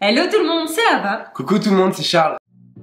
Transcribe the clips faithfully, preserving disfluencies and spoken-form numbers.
Hello tout le monde, c'est Ava. Coucou tout le monde, c'est Charles.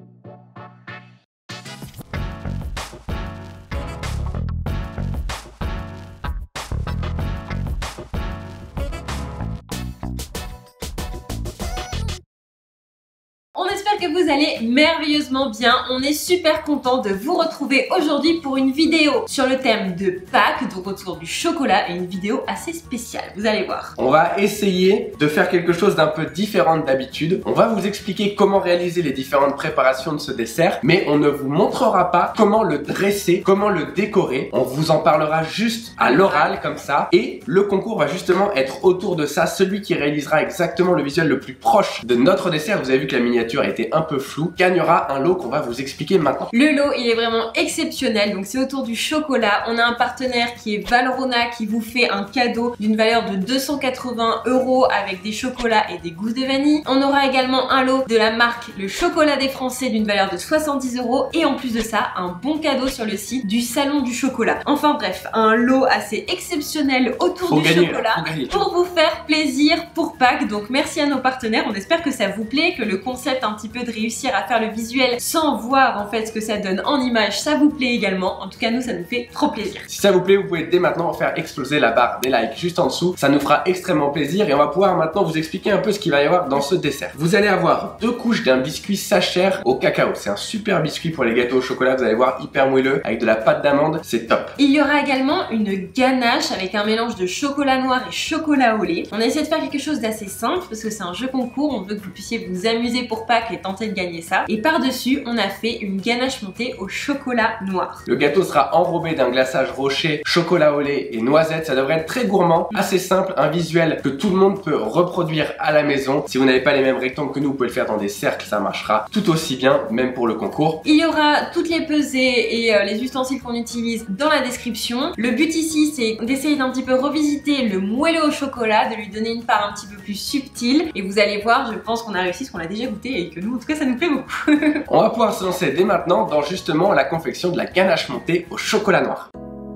On espère que vous allez merveilleusement bien. On est super content de vous retrouver aujourd'hui pour une vidéo sur le thème de Pâques, donc autour du chocolat, et une vidéo assez spéciale, vous allez voir. On va essayer de faire quelque chose d'un peu différent d'habitude. On va vous expliquer comment réaliser les différentes préparations de ce dessert, mais on ne vous montrera pas comment le dresser, comment le décorer. On vous en parlera juste à l'oral comme ça, et le concours va justement être autour de ça. Celui qui réalisera exactement le visuel le plus proche de notre dessert, vous avez vu que la miniature a été un peu floue, gagnera un lot qu'on va vous expliquer maintenant. Le lot, il est vraiment exceptionnel, donc c'est autour du chocolat. On a un partenaire qui est Valrhona qui vous fait un cadeau d'une valeur de deux cent quatre-vingts euros avec des chocolats et des gousses de vanille. On aura également un lot de la marque Le Chocolat des Français d'une valeur de soixante-dix euros et en plus de ça, un bon cadeau sur le site du Salon du Chocolat. Enfin bref, un lot assez exceptionnel autour faut du gagner, chocolat pour vous faire plaisir pour Pâques. Donc merci à nos partenaires, on espère que ça vous plaît, que le concept un petit peu de réussir à faire le visuel sans voir en fait ce que ça donne en image, ça vous plaît également. En tout cas nous ça nous fait trop plaisir. Si ça vous plaît, vous pouvez dès maintenant faire exploser la barre des likes juste en dessous, ça nous fera extrêmement plaisir et on va pouvoir maintenant vous expliquer un peu ce qu'il va y avoir dans ce dessert. Vous allez avoir deux couches d'un biscuit Sacher au cacao, c'est un super biscuit pour les gâteaux au chocolat, vous allez voir, hyper moelleux avec de la pâte d'amande, c'est top. Il y aura également une ganache avec un mélange de chocolat noir et chocolat au lait. On a essayé de faire quelque chose d'assez simple parce que c'est un jeu concours, on veut que vous puissiez vous amuser pour Pâques et tenter de gagner ça. Et par-dessus, on a fait une ganache montée au chocolat noir. Le gâteau sera enrobé d'un glaçage rocher, chocolat au lait et noisettes. Ça devrait être très gourmand, assez simple, un visuel que tout le monde peut reproduire à la maison. Si vous n'avez pas les mêmes rectangles que nous, vous pouvez le faire dans des cercles, ça marchera tout aussi bien, même pour le concours. Il y aura toutes les pesées et euh, les ustensiles qu'on utilise dans la description. Le but ici, c'est d'essayer d'un petit peu revisiter le moelleux au chocolat, de lui donner une part un petit peu plus subtile. Et vous allez voir, je pense qu'on a réussi, parce qu'on l'a déjà goûté et que nous, en tout cas, ça nous plaît beaucoup. On va pouvoir se lancer dès maintenant dans justement la confection de la ganache montée au chocolat noir.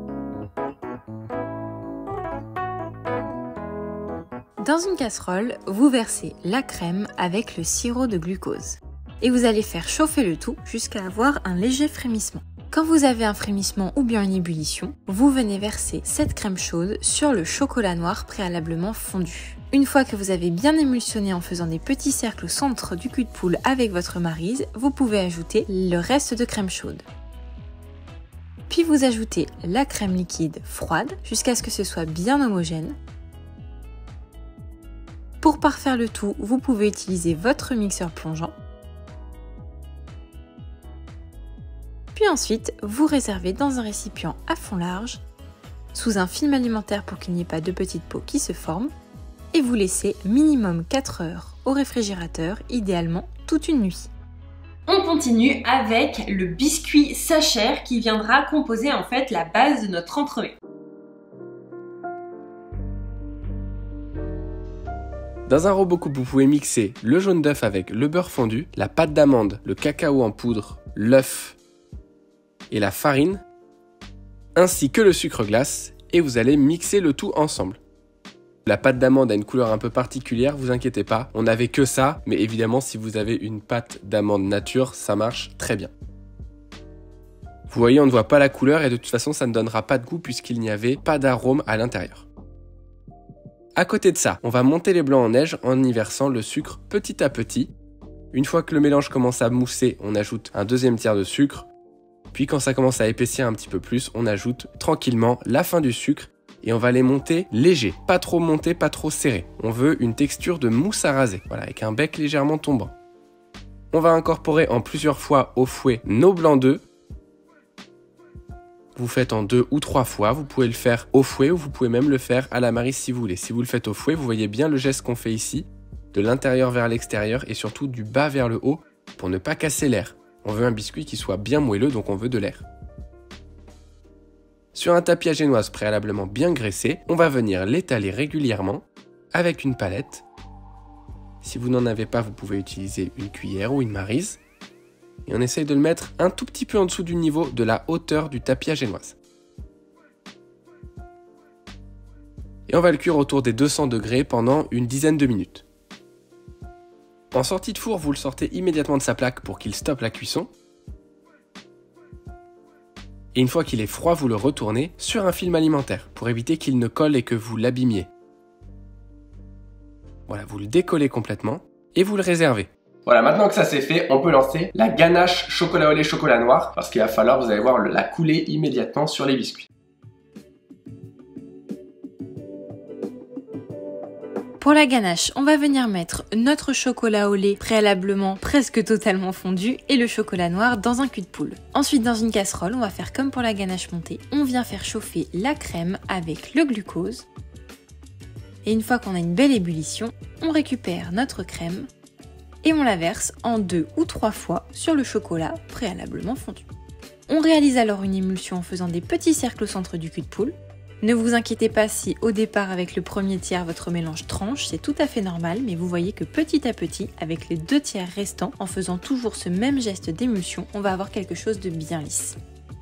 Dans une casserole, vous versez la crème avec le sirop de glucose. Et vous allez faire chauffer le tout jusqu'à avoir un léger frémissement. Quand vous avez un frémissement ou bien une ébullition, vous venez verser cette crème chaude sur le chocolat noir préalablement fondu. Une fois que vous avez bien émulsionné en faisant des petits cercles au centre du cul de poule avec votre maryse, vous pouvez ajouter le reste de crème chaude. Puis vous ajoutez la crème liquide froide jusqu'à ce que ce soit bien homogène. Pour parfaire le tout, vous pouvez utiliser votre mixeur plongeant. Puis ensuite, vous réservez dans un récipient à fond large, sous un film alimentaire pour qu'il n'y ait pas de petites peaux qui se forment, et vous laissez minimum quatre heures au réfrigérateur, idéalement toute une nuit. On continue avec le biscuit Sacher qui viendra composer en fait la base de notre entremets. Dans un robot coupe, vous pouvez mixer le jaune d'œuf avec le beurre fondu, la pâte d'amande, le cacao en poudre, l'œuf et la farine, ainsi que le sucre glace, et vous allez mixer le tout ensemble. La pâte d'amande a une couleur un peu particulière, vous inquiétez pas, on n'avait que ça, mais évidemment si vous avez une pâte d'amande nature, ça marche très bien. Vous voyez, on ne voit pas la couleur et de toute façon ça ne donnera pas de goût puisqu'il n'y avait pas d'arôme à l'intérieur. À côté de ça, on va monter les blancs en neige en y versant le sucre petit à petit. Une fois que le mélange commence à mousser, on ajoute un deuxième tiers de sucre. Puis quand ça commence à épaissir un petit peu plus, on ajoute tranquillement la fin du sucre et on va les monter léger, pas trop monté, pas trop serré. On veut une texture de mousse à raser, voilà, avec un bec légèrement tombant. On va incorporer en plusieurs fois au fouet nos blancs d'œufs. Vous faites en deux ou trois fois, vous pouvez le faire au fouet ou vous pouvez même le faire à la maryse si vous voulez. Si vous le faites au fouet, vous voyez bien le geste qu'on fait ici, de l'intérieur vers l'extérieur et surtout du bas vers le haut pour ne pas casser l'air. On veut un biscuit qui soit bien moelleux, donc on veut de l'air. Sur un tapis à génoise préalablement bien graissé, on va venir l'étaler régulièrement avec une palette. Si vous n'en avez pas, vous pouvez utiliser une cuillère ou une maryse. Et on essaye de le mettre un tout petit peu en dessous du niveau de la hauteur du tapis à génoise. Et on va le cuire autour des deux cents degrés pendant une dizaine de minutes. En sortie de four, vous le sortez immédiatement de sa plaque pour qu'il stoppe la cuisson. Et une fois qu'il est froid, vous le retournez sur un film alimentaire pour éviter qu'il ne colle et que vous l'abîmiez. Voilà, vous le décollez complètement et vous le réservez. Voilà, maintenant que ça c'est fait, on peut lancer la ganache chocolat au lait chocolat noir parce qu'il va falloir, vous allez voir, la couler immédiatement sur les biscuits. Pour la ganache, on va venir mettre notre chocolat au lait préalablement presque totalement fondu et le chocolat noir dans un cul de poule. Ensuite, dans une casserole, on va faire comme pour la ganache montée. On vient faire chauffer la crème avec le glucose. Et une fois qu'on a une belle ébullition, on récupère notre crème et on la verse en deux ou trois fois sur le chocolat préalablement fondu. On réalise alors une émulsion en faisant des petits cercles au centre du cul de poule. Ne vous inquiétez pas si au départ avec le premier tiers votre mélange tranche, c'est tout à fait normal, mais vous voyez que petit à petit, avec les deux tiers restants, en faisant toujours ce même geste d'émulsion, on va avoir quelque chose de bien lisse.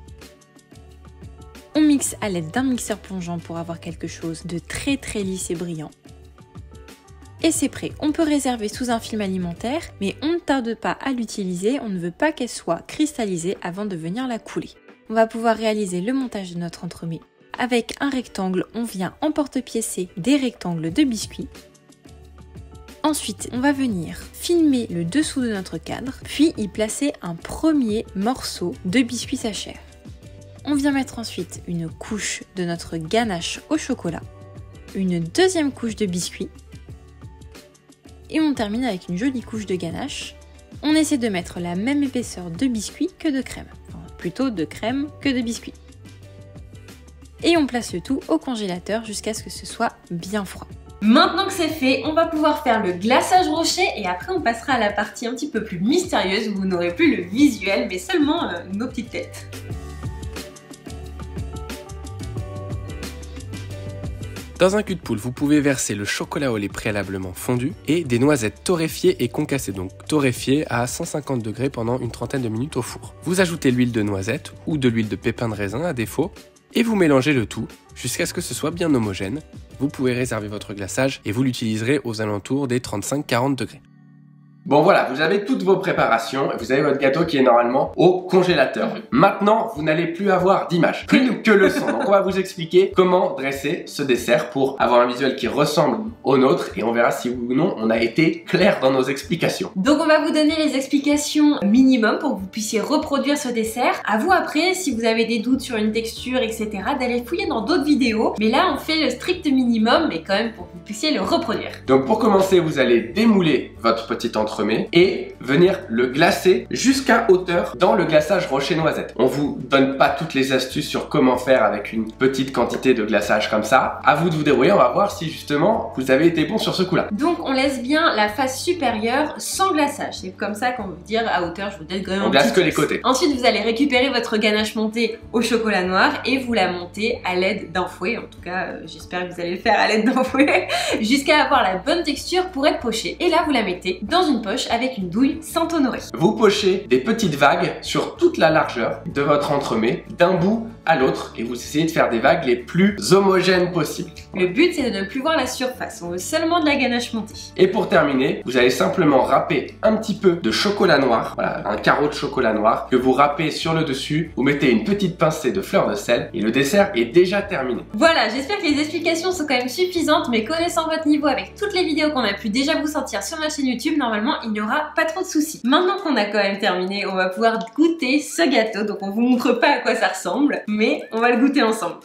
On mixe à l'aide d'un mixeur plongeant pour avoir quelque chose de très très lisse et brillant. Et c'est prêt, on peut réserver sous un film alimentaire, mais on ne tarde pas à l'utiliser, on ne veut pas qu'elle soit cristallisée avant de venir la couler. On va pouvoir réaliser le montage de notre entremets. Avec un rectangle, on vient emporte-piécer des rectangles de biscuits. Ensuite, on va venir filmer le dessous de notre cadre, puis y placer un premier morceau de biscuit sachet. On vient mettre ensuite une couche de notre ganache au chocolat, une deuxième couche de biscuits, et on termine avec une jolie couche de ganache. On essaie de mettre la même épaisseur de biscuit que de crème, enfin, plutôt de crème que de biscuit. Et on place le tout au congélateur jusqu'à ce que ce soit bien froid. Maintenant que c'est fait, on va pouvoir faire le glaçage rocher et après on passera à la partie un petit peu plus mystérieuse où vous n'aurez plus le visuel mais seulement euh, nos petites têtes. Dans un cul de poule, vous pouvez verser le chocolat au lait préalablement fondu et des noisettes torréfiées et concassées, donc torréfiées à cent cinquante degrés pendant une trentaine de minutes au four. Vous ajoutez l'huile de noisette ou de l'huile de pépins de raisin à défaut et vous mélangez le tout jusqu'à ce que ce soit bien homogène. Vous pouvez réserver votre glaçage et vous l'utiliserez aux alentours des trente-cinq à quarante degrés. Bon voilà, vous avez toutes vos préparations et vous avez votre gâteau qui est normalement au congélateur. Maintenant, vous n'allez plus avoir d'image, plus que le son. Donc on va vous expliquer comment dresser ce dessert pour avoir un visuel qui ressemble au nôtre et on verra si oui ou non on a été clair dans nos explications. Donc on va vous donner les explications minimum pour que vous puissiez reproduire ce dessert. À vous après, si vous avez des doutes sur une texture, et cetera, d'aller fouiller dans d'autres vidéos. Mais là, on fait le strict minimum, mais quand même pour que vous puissiez le reproduire. Donc pour commencer, vous allez démouler votre petite entremets et venir le glacer jusqu'à hauteur dans le glaçage rocher noisette. On vous donne pas toutes les astuces sur comment faire avec une petite quantité de glaçage comme ça. À vous de vous débrouiller, on va voir si justement vous avez été bon sur ce coup-là. Donc on laisse bien la face supérieure sans glaçage. C'est comme ça qu'on veut dire à hauteur, je vous donne quand même on glace que les côtés. Ensuite vous allez récupérer votre ganache montée au chocolat noir et vous la montez à l'aide d'un fouet. En tout cas, euh, j'espère que vous allez le faire à l'aide d'un fouet jusqu'à avoir la bonne texture pour être pochée. Et là vous la mettez dans une poche avec une douille Saint-Honoré. Vous pochez des petites vagues sur toute la largeur de votre entremets, d'un bout à l'autre, et vous essayez de faire des vagues les plus homogènes possibles. Le but c'est de ne plus voir la surface, on veut seulement de la ganache montée. Et pour terminer, vous allez simplement râper un petit peu de chocolat noir, voilà, un carreau de chocolat noir, que vous râpez sur le dessus, vous mettez une petite pincée de fleur de sel, et le dessert est déjà terminé. Voilà, j'espère que les explications sont quand même suffisantes, mais connaissant votre niveau avec toutes les vidéos qu'on a pu déjà vous sortir sur ma chaîne YouTube, normalement il n'y aura pas trop de soucis. Maintenant qu'on a quand même terminé, on va pouvoir goûter ce gâteau, donc on vous montre pas à quoi ça ressemble, mais on va le goûter ensemble.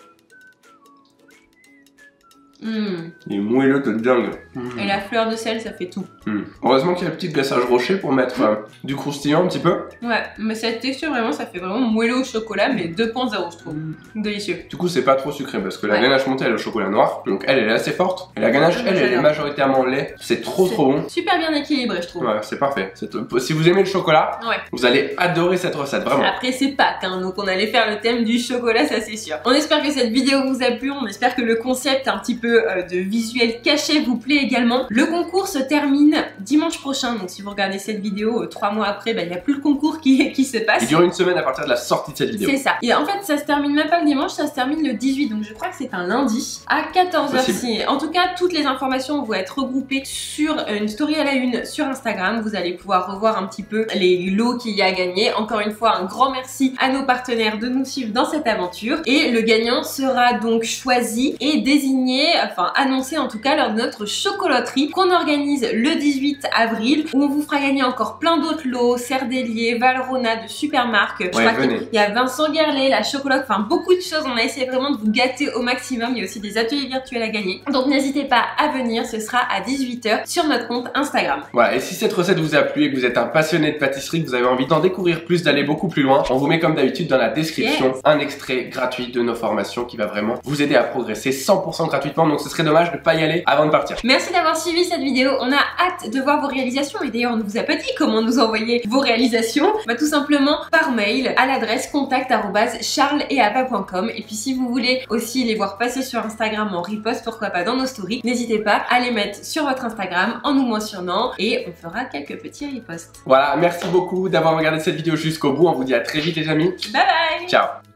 Mmh. Il est moelleux de dingue. Mmh. Et la fleur de sel, ça fait tout. Mmh. Heureusement qu'il y a le petit glaçage rocher pour mettre euh, du croustillant un petit peu. Ouais, mais cette texture vraiment, ça fait vraiment moelleux au chocolat, mais deux point zéro je trouve. Mmh. Délicieux. Du coup, c'est pas trop sucré parce que la ouais. ganache montée elle est au chocolat noir, donc elle, elle est assez forte. Et la ganache, elle, elle est majoritairement lait. C'est trop trop bon. Super bien équilibré, je trouve. Ouais, c'est parfait. Si vous aimez le chocolat, ouais. vous allez adorer cette recette, vraiment. Après, c'est Pâques, hein, donc on allait faire le thème du chocolat, ça c'est sûr. On espère que cette vidéo vous a plu, on espère que le concept un petit peu peu euh, de visuel caché vous plaît également. Le concours se termine dimanche prochain, donc si vous regardez cette vidéo euh, trois mois après, bah, il n'y a plus le concours qui, qui se passe. Il dure une semaine à partir de la sortie de cette vidéo. C'est ça. Et en fait, ça se termine même pas le dimanche, ça se termine le dix-huit, donc je crois que c'est un lundi à quatorze heures. Si. En tout cas, toutes les informations vont être regroupées sur une story à la une sur Instagram. Vous allez pouvoir revoir un petit peu les lots qu'il y a à gagner. Encore une fois, un grand merci à nos partenaires de nous suivre dans cette aventure. Et le gagnant sera donc choisi et désigné, enfin annoncé en tout cas lors de notre chocolaterie qu'on organise le dix-huit avril, où on vous fera gagner encore plein d'autres lots, Cerdelier, Valrhona, de super marques. Je ouais, crois qu'il y a Vincent Guerlet, la chocolaterie, enfin beaucoup de choses. On a essayé vraiment de vous gâter au maximum. Il y a aussi des ateliers virtuels à gagner. Donc n'hésitez pas à venir, ce sera à dix-huit heures sur notre compte Instagram. Voilà, et si cette recette vous a plu et que vous êtes un passionné de pâtisserie, que vous avez envie d'en découvrir plus, d'aller beaucoup plus loin, on vous met comme d'habitude dans la description yes. un extrait gratuit de nos formations qui va vraiment vous aider à progresser cent pour cent gratuitement. Donc ce serait dommage de ne pas y aller avant de partir. Merci d'avoir suivi cette vidéo. On a hâte de voir vos réalisations et d'ailleurs on ne vous a pas dit comment nous envoyer vos réalisations. Bah, tout simplement par mail à l'adresse contact arobase charles et ava point com. Et puis si vous voulez aussi les voir passer sur Instagram en repost, pourquoi pas dans nos stories, n'hésitez pas à les mettre sur votre Instagram en nous mentionnant et on fera quelques petits reposts. Voilà, merci beaucoup d'avoir regardé cette vidéo jusqu'au bout. On vous dit à très vite les amis. Bye bye. Ciao.